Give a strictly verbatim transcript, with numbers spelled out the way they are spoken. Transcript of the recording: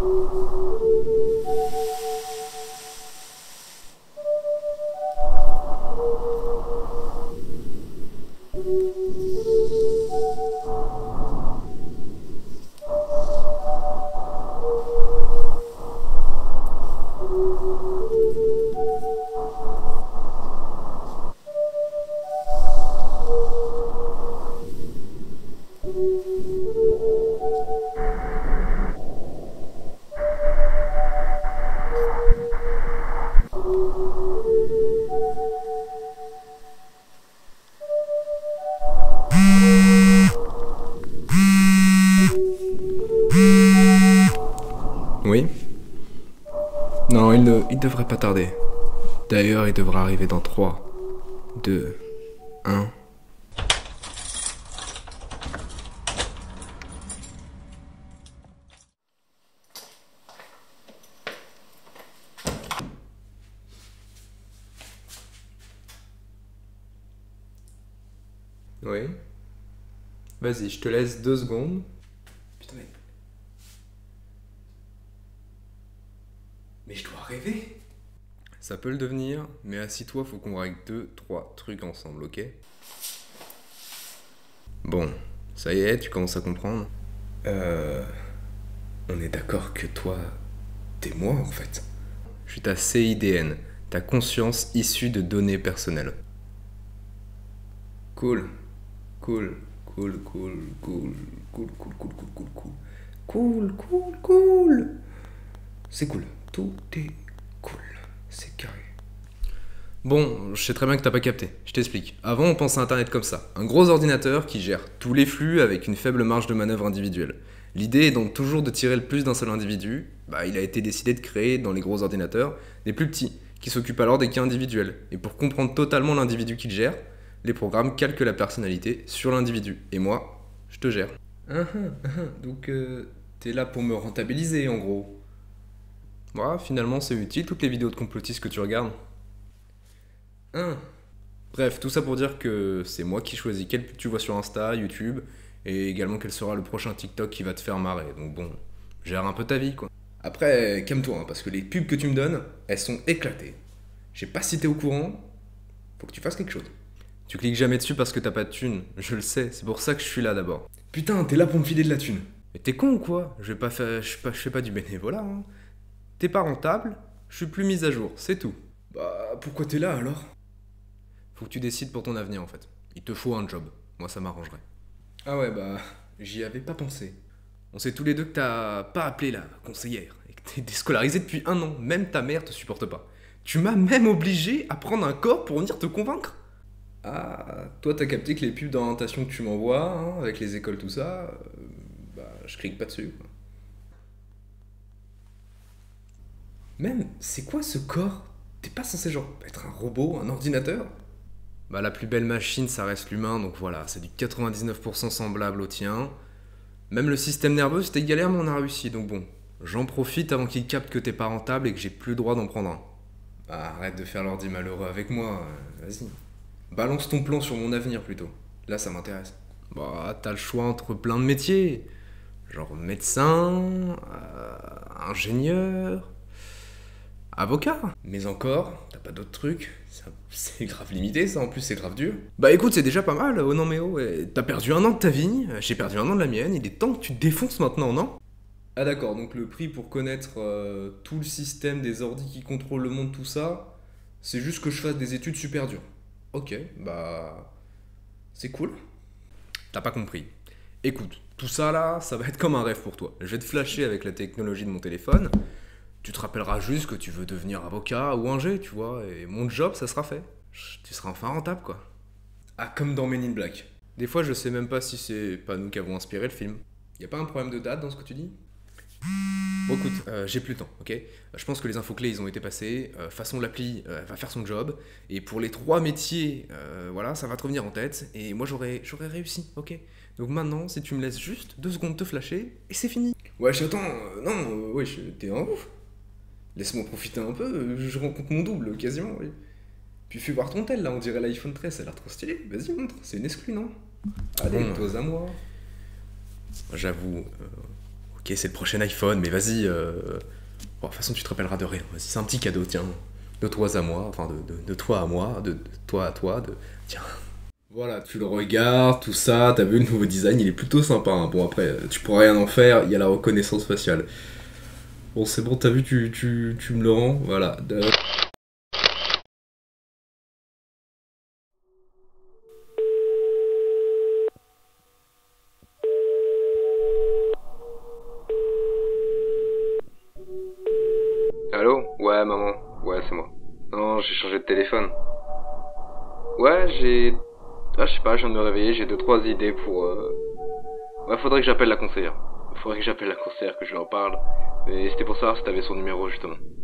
Oui? Non, il ne il devrait pas tarder. D'ailleurs, il devrait arriver dans trois, deux, un... Oui? Vas-y, je te laisse deux secondes. Putain, mais... Mais je dois rêver. Ça peut le devenir, mais assis-toi, faut qu'on règle deux, trois trucs ensemble, ok? Bon, ça y est, tu commences à comprendre. Euh... On est d'accord que toi, t'es moi en fait. Je suis ta C I D N, ta conscience issue de données personnelles. Cool. Cool. Cool, cool, cool, cool, cool, cool, cool, cool, cool. Cool, cool, cool. C'est cool. Tout est cool. C'est carré. Bon, je sais très bien que t'as pas capté. Je t'explique. Avant, on pensait à Internet comme ça. Un gros ordinateur qui gère tous les flux avec une faible marge de manœuvre individuelle. L'idée est donc toujours de tirer le plus d'un seul individu. Bah, il a été décidé de créer, dans les gros ordinateurs, des plus petits, qui s'occupent alors des cas individuels. Et pour comprendre totalement l'individu qu'il gère, les programmes calquent la personnalité sur l'individu. Et moi, je te gère. Ah, ah, ah, donc, euh, t'es là pour me rentabiliser, en gros. Voilà, finalement, c'est utile, toutes les vidéos de complotistes que tu regardes. Hein. Bref, tout ça pour dire que c'est moi qui choisis quelle pub tu vois sur Insta, YouTube, et également quel sera le prochain TikTok qui va te faire marrer. Donc bon, gère un peu ta vie, quoi. Après, calme-toi, hein, parce que les pubs que tu me donnes, elles sont éclatées. Je sais pas si t'es au courant, faut que tu fasses quelque chose. Tu cliques jamais dessus parce que t'as pas de thune, je le sais, c'est pour ça que je suis là d'abord. Putain, t'es là pour me filer de la thune. Mais t'es con ou quoi? Je vais pas faire, je fais pas, je fais pas du bénévolat, hein. T'es pas rentable, je suis plus mise à jour, c'est tout. Bah, pourquoi t'es là alors? Faut que tu décides pour ton avenir en fait. Il te faut un job, moi ça m'arrangerait. Ah ouais, bah, j'y avais pas pensé. On sait tous les deux que t'as pas appelé la conseillère, et que t'es déscolarisé depuis un an, même ta mère te supporte pas. Tu m'as même obligé à prendre un corps pour venir te convaincre. Ah, toi t'as capté que les pubs d'orientation que tu m'envoies, hein, avec les écoles tout ça, euh, bah je clique pas dessus quoi. Même, c'est quoi ce corps? T'es pas censé genre être un robot, un ordinateur? Bah la plus belle machine ça reste l'humain, donc voilà, c'est du quatre-vingt-dix-neuf pour cent semblable au tien. Même le système nerveux c'était galère mais on a réussi, donc bon. J'en profite avant qu'il capte que t'es pas rentable et que j'ai plus le droit d'en prendre un. Bah arrête de faire l'ordi malheureux avec moi, euh, vas-y. Balance ton plan sur mon avenir plutôt. Là, ça m'intéresse. Bah, t'as le choix entre plein de métiers. Genre médecin, euh, ingénieur, avocat. Mais encore, t'as pas d'autres trucs? Ça- C'est grave limité ça, en plus c'est grave dur. Bah écoute, c'est déjà pas mal. Oh non mais oh, ouais. T'as perdu un an de ta vie, j'ai perdu un an de la mienne, il est temps que tu te défonces maintenant, non? Ah d'accord, donc le prix pour connaître euh, tout le système des ordis qui contrôlent le monde, tout ça, c'est juste que je fasse des études super dures. Ok, bah... c'est cool. T'as pas compris. Écoute, tout ça là, ça va être comme un rêve pour toi. Je vais te flasher avec la technologie de mon téléphone. Tu te rappelleras juste que tu veux devenir avocat ou ingé, tu vois, et mon job, ça sera fait. Tu seras enfin rentable, quoi. Ah, comme dans Men in Black. Des fois, je sais même pas si c'est pas nous qui avons inspiré le film. Y a pas un problème de date dans ce que tu dis? Bon écoute, euh, j'ai plus le temps, ok? Je pense que les infos clés ils ont été passées. Euh, façon l'appli euh, va faire son job. Et pour les trois métiers, euh, voilà, ça va te revenir en tête. Et moi j'aurais j'aurais réussi, ok? Donc maintenant, si tu me laisses juste deux secondes te flasher, et c'est fini. Wesh, attends, euh, non, euh, wesh, t'es un ouf. Laisse-moi profiter un peu, euh, je rencontre mon double quasiment, oui. Puis fais voir ton tel là, on dirait l'iPhone treize, ça a l'air trop stylé. Vas-y, montre, c'est une exclue, non? Allez, Bon. pose à moi. J'avoue. euh, Ok, c'est le prochain iPhone, mais vas-y. Euh... Bon, de toute façon, tu te rappelleras de rien. Vas-y, c'est un petit cadeau, tiens. De toi à moi, enfin, de, de, de toi à moi, de, de toi à toi, de. Tiens. Voilà, tu le regardes, tout ça, t'as vu le nouveau design, il est plutôt sympa. Hein. Bon, après, tu pourras rien en faire, il y a la reconnaissance faciale. Bon, c'est bon, t'as vu, tu, tu, tu me le rends, voilà. De- Allô? Ouais, maman. Ouais, c'est moi. Non, j'ai changé de téléphone. Ouais, j'ai... Ah, je sais pas, je viens de me réveiller, j'ai deux, trois idées pour... Euh... Ouais, faudrait que j'appelle la conseillère. Faudrait que j'appelle la conseillère, que je lui en parle. Mais c'était pour savoir si t'avais son numéro, justement.